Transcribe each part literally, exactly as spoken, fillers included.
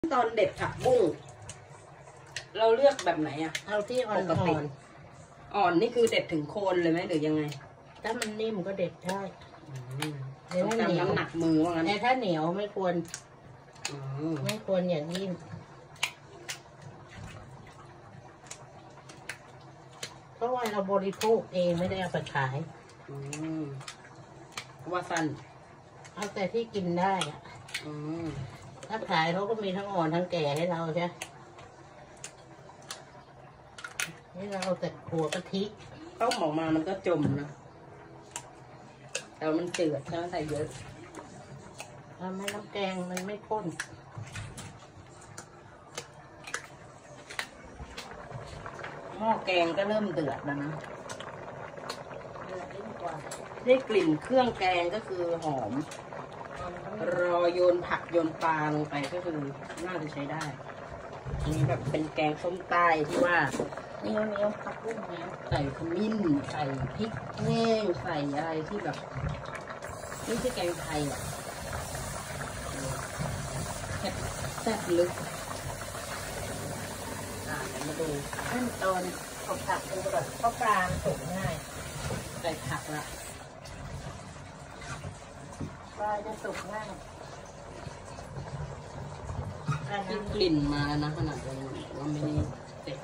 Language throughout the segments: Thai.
ตอนเด็ดผักบุ้งเราเลือกแบบไหนอะเอาที่อ่อนอ่อนนี่คือเด็ดถึงโคนเลยไหมหรือยังไงถ้ามันนิ่มก็เด็ดได้แต่ถ้าเหนียวน้ำหนักมือว่างั้นแต่ถ้าเหนียวไม่ควรไม่ควรอย่างยิ่งเพราะว่าเราบริโภคเองไม่ได้เอาไปขายว่าสั้นเอาแต่ที่กินได้อะถ้าขายเขาก็มีทั้งอ่อนทั้งแก่ให้เราใช่นี่เราเอาแต่หัวกะทิต้มออกมามันก็จมนะแต่มันเจือดใช่ไหมใส่เยอะทำให้น้ำแกงมันไม่ข้นหม้อแกงก็เริ่มเดือดแล้วนะเดือดยิ่งกว่าได้กลิ่นเครื่องแกงก็คือหอมรอโยนผักโยนปลาลงไปก็คือน่าจะใช้ได้อันนี้แบบเป็นแกงส้มใต้ที่ว่าเนี้ยวเนี้ยวผักบุ้งเนี้ยใส่ขมิ้นใส่พริกแห้งใส่อะไรที่แบบไม่ใช่แกงไทยอ่ะแซ่บแซ่บลึกอ่าเดี๋ยวมาดูขั้นตอนเอาผักดูก่อนเพราะปลาสุกง่ายใส่ผักละปลาจะสุกง่ายกลิ่นมาแล้วนะขนาดนี้ว่าไม่ได้เด็ด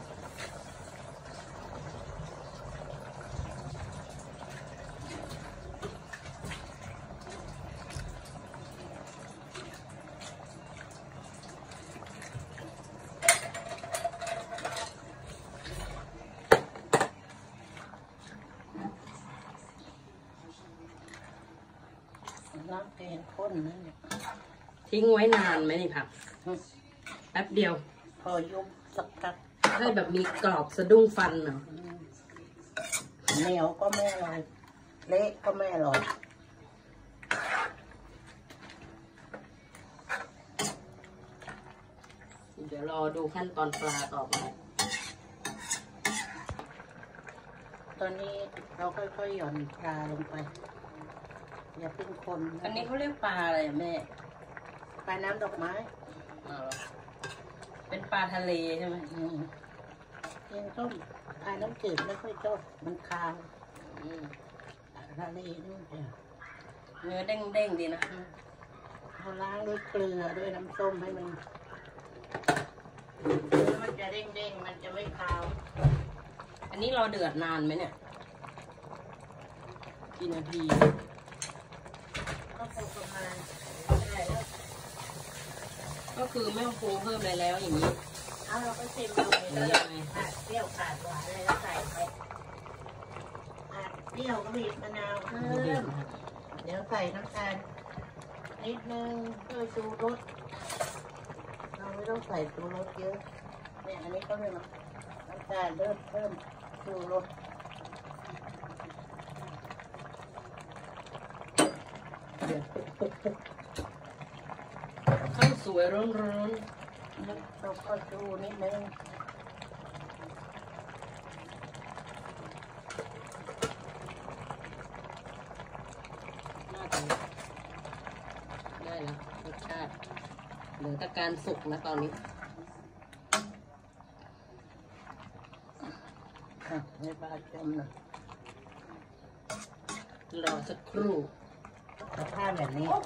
น้ำแกงข้นนั่นเนี่ยทิ้งไว้นานไหมนี่ผักแป๊บเดียวพอยุบสักพักให้แบบมีกรอบสะดุ้งฟันเนาะเหนียวก็ไม่อร่อยเละก็ไม่อร่อยเดี๋ยวรอดูขั้นตอนปลาต่อไปตอนนี้เราค่อยๆหย่อนปลาลงไปอย่าเพิ่งคนอันนี้เขาเรียกปลาอะไรแม่ปลาน้ำดอกไม้เป็นปลาทะเลใช่ไหมอืมยังต้มปลาน้ำจืดไม่ค่อยชอบมันคาวอืมทะเลนี่จ้ะเนื้อเด้งๆดีนะเราล้างด้วยเกลือด้วยน้ำส้มให้มันมันจะเด้งๆมันจะไม่คาวอันนี้เราเดือดนานไหมเนี่ยกี่นาทีก็ประมาณก็คือไม่ต้องปรุงเพิ่มอะไรแล้วอย่างนี้เอาเราก็ชิมดูเลยแล้วขาดเปรี้ยวขาดหวานอะไรก็ใส่ไปขาดเปรี้ยวก็บีบมะนาวเพิ่มเดี๋ยวใส่น้ำตาลนิดนึงเพื่อชูรสเราไม่ต้องใส่ชูรสเยอะเนี่ยอันนี้ก็เลยน้ำตาลเริ่มเพิ่มชูรสข้าวสวยร้อนๆเราก็ชูนิดนึงน่าจะได้แล้วรสชาติเหลือแต่การสุกนะตอนนี้ในปลาจมนะรอสักครู่สภาพแบบนี้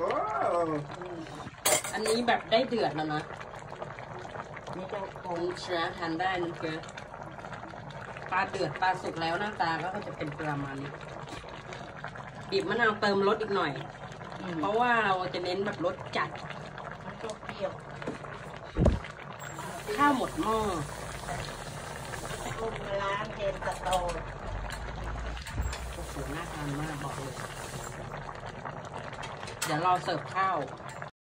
อันนี้แบบได้เดือดแล้วนะนี่ก็คงชนะทานได้นั่นคือปลาเดือดปลาสุกแล้วหน้าตาก็จะเป็นประมาณนี้บีบมะนาวเติมรสอีกหน่อยเพราะว่าเราจะเน้นแบบรสจัดมันก็เปรี้ยวข้าวหมดหม้อต้มล้างเทนสโตนโอ้โหน่าทานมากบอกเลยเดี๋ยวเราเสิร์ฟข้าว